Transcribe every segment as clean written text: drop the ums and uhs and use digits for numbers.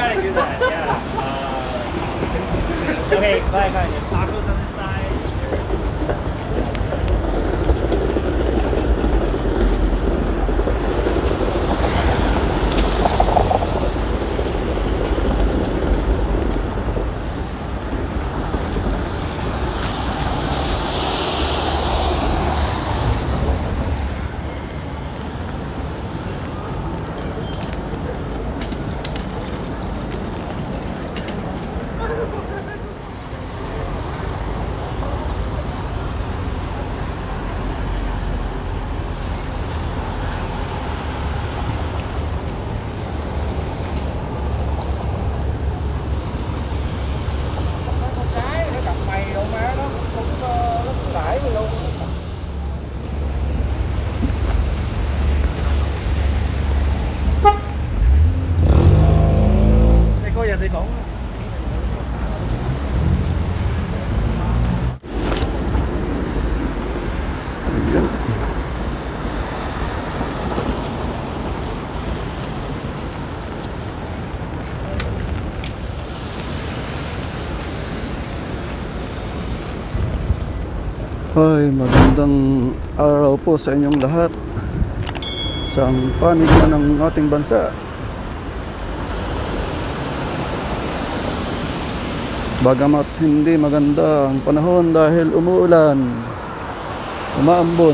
ahead and do that. Yeah. Okay, go ahead. There's tacos on this side. Ay, magandang araw po sa inyong lahat sa panig na ng ating bansa. Bagamat hindi maganda ang panahon dahil umuulan, umaambon.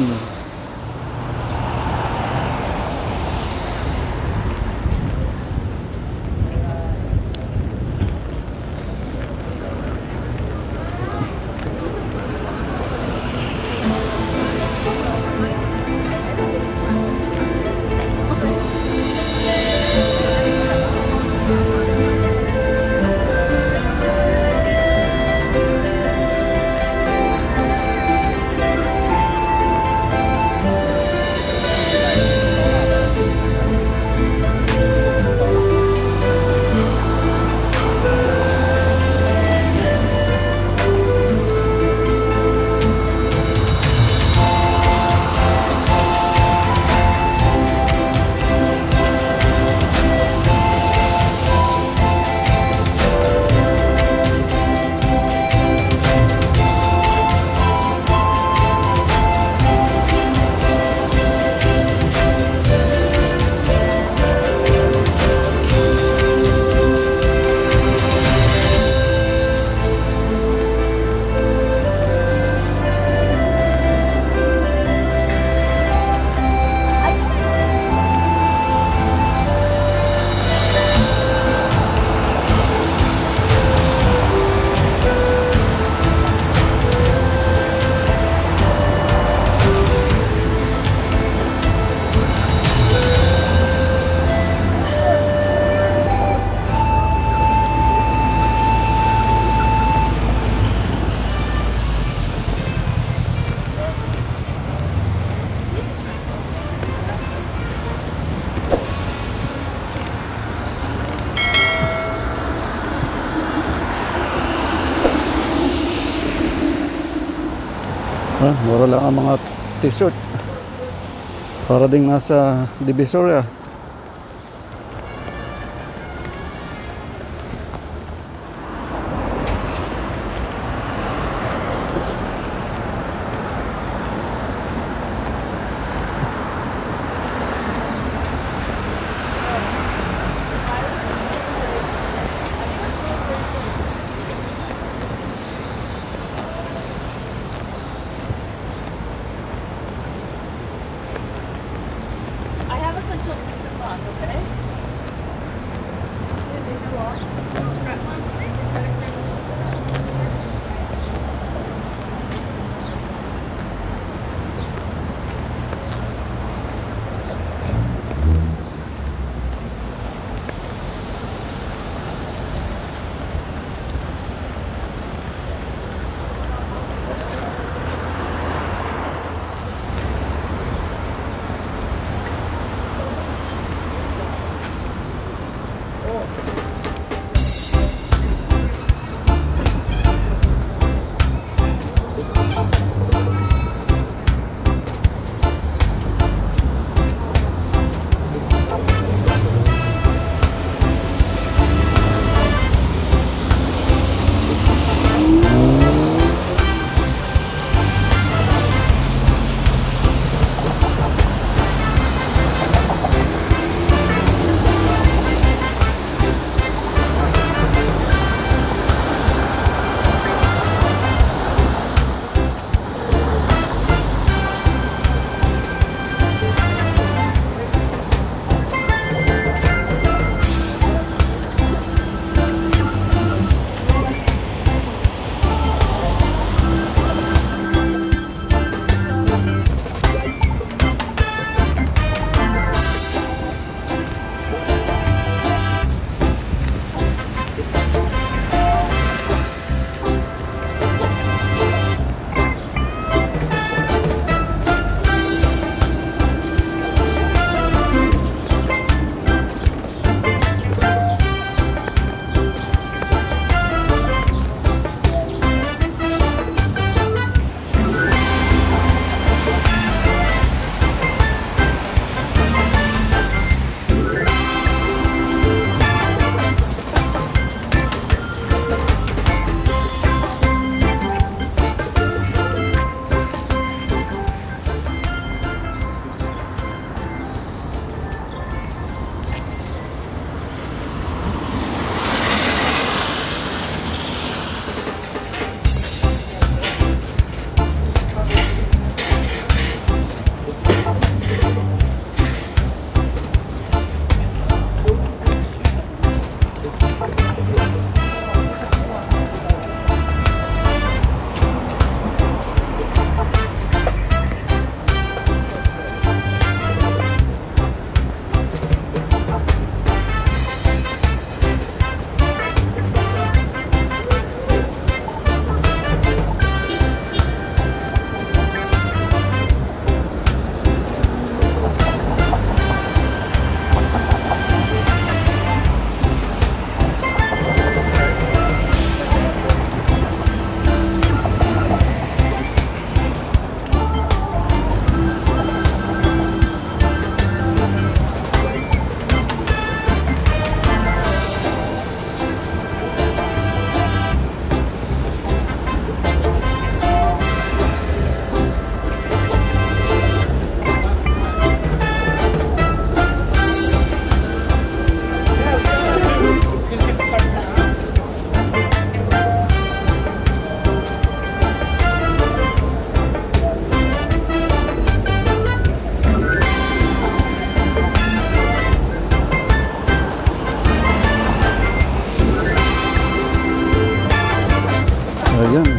Mura lang ang mga t-shirt para ding nasa Divisoria. Until 6 o'clock, okay?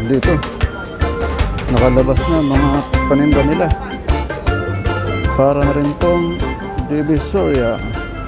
dito. Nakalabas na mga paninda nila. Para na rin pong Divisoria.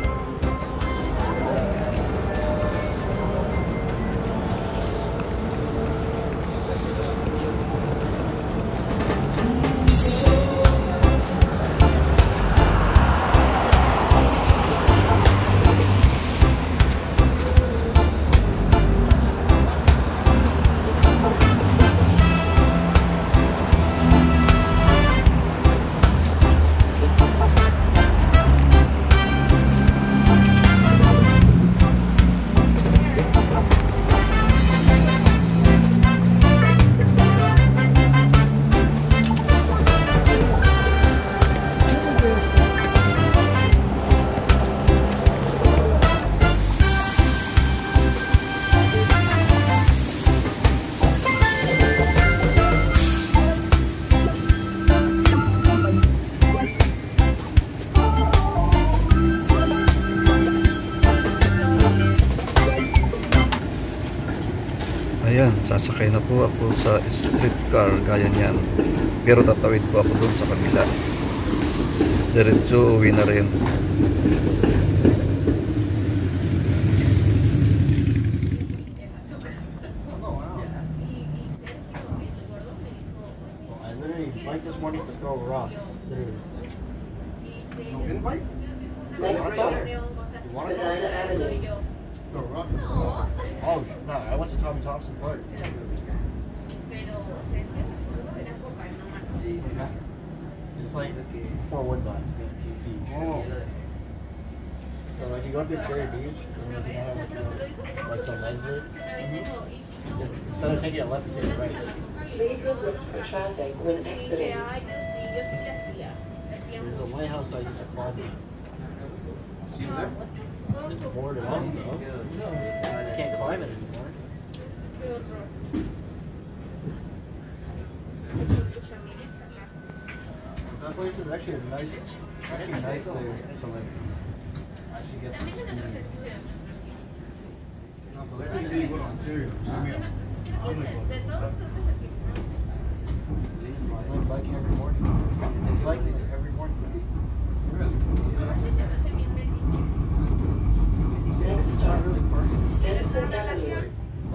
Ayan, sasakay na po ako sa streetcar gaya niyan. Pero tatawid po ako dun sa kabila. Diretso uwi na rin. I literally biked this morning to throw rocks. Literally. No invite? Next stop, Spadina Avenue. Throw rocks? Oh, no, I went to Tommy Thompson Park. It's like 4 Woodbines. Oh. So like you go to Cherry Beach and like, you have like the Leslie. Instead of taking a left, you take a right. Please look for traffic when exiting. There's a lighthouse I used to climb. See you there? It's boarded up though. You can't climb it anymore. That place is actually a nice there. So like, actually get some speed. I went biking every morning. It's biking every morning. Next stop, Denison Avenue.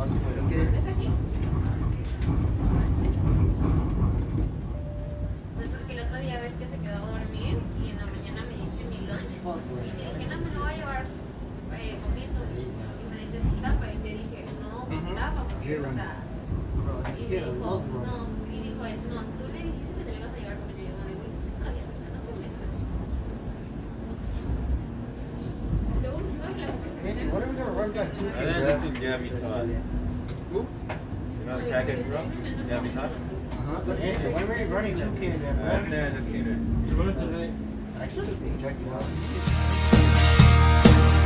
Porque el otro día ves que se quedó a dormir y en la mañana me diste mi lunch y te dije, no, me lo voy a llevar comiendo y me le eché su tapa y te dije, no, tapa porque, o sea, y me dijo, no, y dijo él, no, tú le dijiste que te lo ibas a llevar comiendo y yo digo, nunca había hecho nada con eso. Luego buscaba la Andy, what are we gonna run that 2K, And then bro? this is Gabby Todd. Who? You know the crackhead bro? Gabby Todd? But Andy, when were you running 2K again, Right bro? there, I just seen her. You run tonight? Actually, check it out.